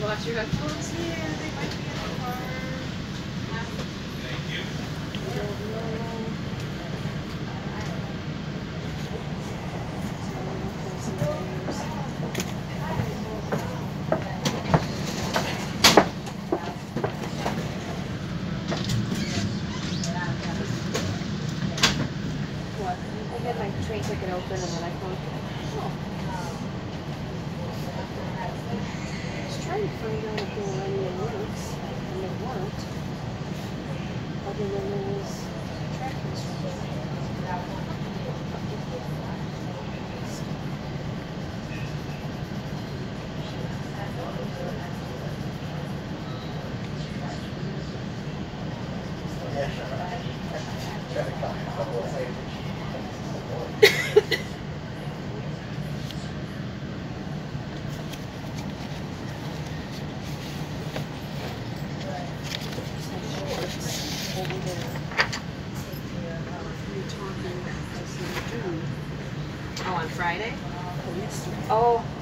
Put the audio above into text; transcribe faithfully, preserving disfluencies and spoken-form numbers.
watch your headphones? Yeah, they might be in the car. Thank you. I don't know. What? I had my train ticket open and then I thought, oh. I was trying to find out if there were any alerts, and they weren't. Other than there was track instructions. Over there. You're talking to some dude. Oh, on Friday? Oh,